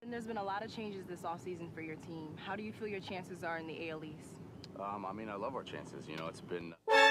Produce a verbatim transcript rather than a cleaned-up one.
And there's been a lot of changes this offseason for your team. How do you feel your chances are in the A L East? Um, I mean, I love our chances. You know, it's been...